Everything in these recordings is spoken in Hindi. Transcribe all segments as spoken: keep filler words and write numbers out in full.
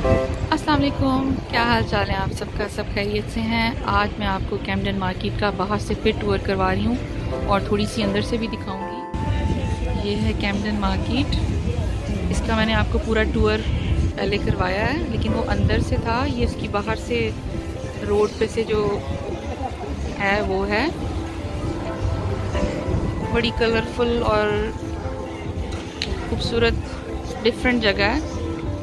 अस्सलाम वालेकुम, क्या हाल चाल है आप सबका? सब खैरियत से हैं। आज मैं आपको कैम्पटन मार्केट का बाहर से फिर टूर करवा रही हूँ और थोड़ी सी अंदर से भी दिखाऊंगी। ये है कैम्पटन मार्केट। इसका मैंने आपको पूरा टूर पहले करवाया है, लेकिन वो अंदर से था। ये इसकी बाहर से रोड पे से जो है वो है बड़ी कलरफुल और खूबसूरत डिफरेंट जगह है।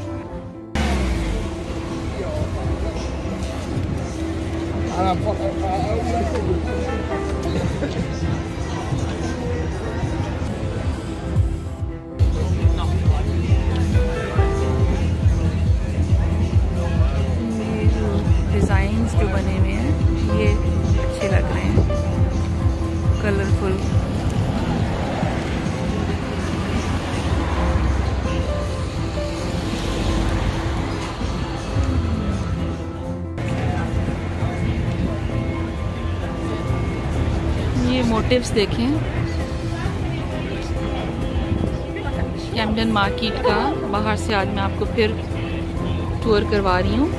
डिज़ाइंस जो बने हुए हैं ये अच्छे लग रहे हैं, कलरफुल। ये मोटिव्स देखें कैम्पटन मार्केट का। बाहर से आज मैं आपको फिर टूर करवा रही हूँ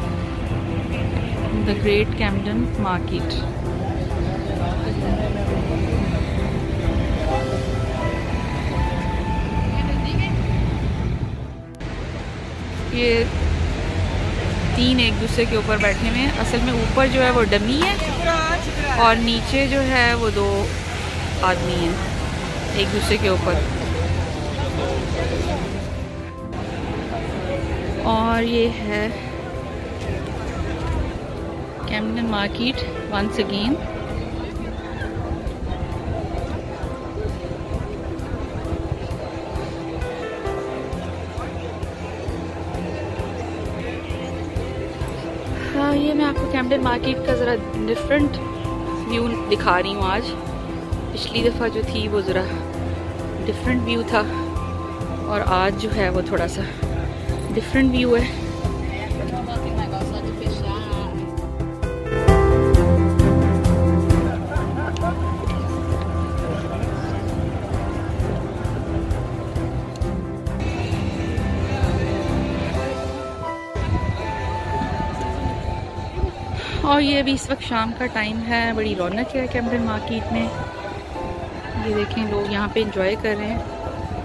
द ग्रेट कैम्पटन मार्केट। ये तीन एक दूसरे के ऊपर बैठे हुए हैं। असल में ऊपर जो है वो डमी है और नीचे जो है वो दो आदमी हैं एक दूसरे के ऊपर। और ये है कैम्पटन मार्केट वंस अगेन। हाँ, ये मैं आपको कैम्पटन मार्केट का ज़रा डिफरेंट व्यू दिखा रही हूँ आज। पिछली दफ़ा जो थी वो ज़रा डिफरेंट व्यू था और आज जो है वो थोड़ा सा डिफरेंट व्यू है। और ये अभी इस वक्त शाम का टाइम है, बड़ी रौनक है कैम्पटन मार्केट में। ये देखें लोग यहाँ पे एंजॉय कर रहे हैं।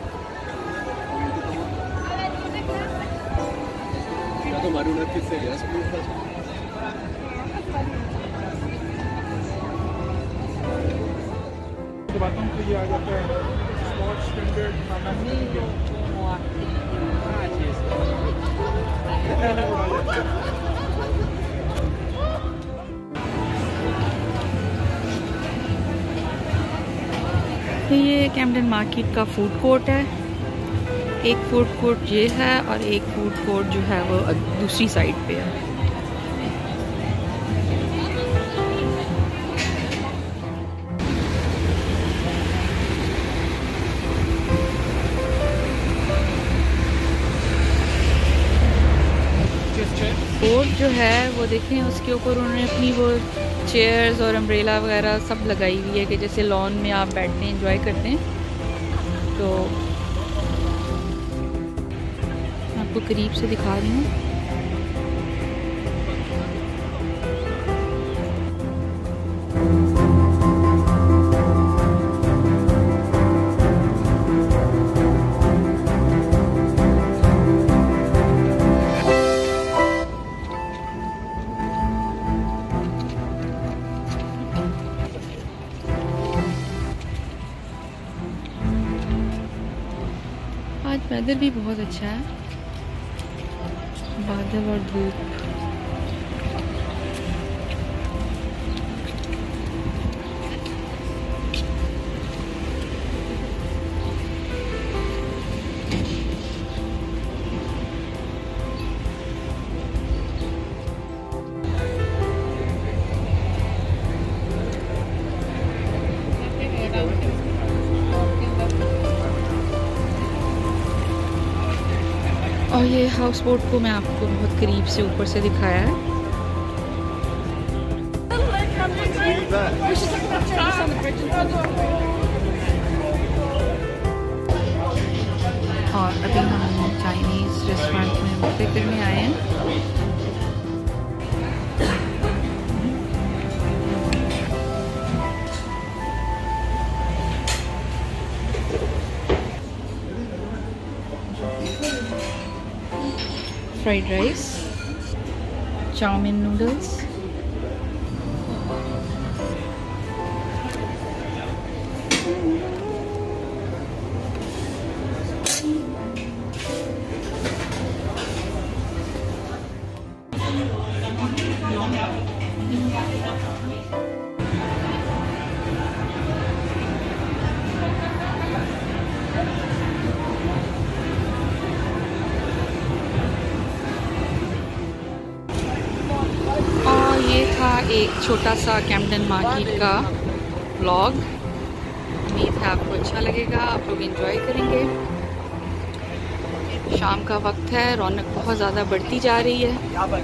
ये कैम्पटन मार्केट का फूड कोर्ट है। एक फूड कोर्ट ये है और एक फूड कोर्ट जो है वो दूसरी साइड पे है। बोर्ड जो है वो देखें, उसके ऊपर उन्होंने अपनी वो चेयर्स और अम्ब्रेला वगैरह सब लगाई हुई है कि जैसे लॉन में आप बैठते हैं एंजॉय करते हैं। तो आपको करीब से दिखा रही हूँ। आज वेदर भी बहुत अच्छा है, बादल और धूप। और ये हाउस बोट को मैं आपको बहुत करीब से ऊपर से दिखाया है। और अभी हम चाइनीज़ रेस्टोरेंट में करने आए हैं। फ्राइड राइस, चाउमीन नूडल्स, ये था एक छोटा सा कैम्पटन मार्केट का व्लॉग। उम्मीद है आपको अच्छा लगेगा, आप लोग एंजॉय करेंगे। शाम का वक्त है, रौनक बहुत ज़्यादा बढ़ती जा रही है।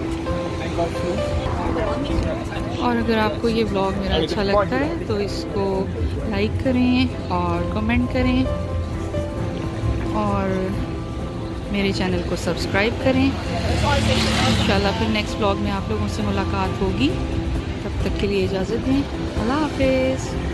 और अगर आपको ये व्लॉग मेरा अच्छा लगता है तो इसको लाइक करें और कमेंट करें और मेरे चैनल को सब्सक्राइब करें। इंशाल्लाह फिर नेक्स्ट व्लॉग में आप लोगों से मुलाकात होगी। तब तक के लिए इजाज़त दें। अल्लाह हाफ़िज़।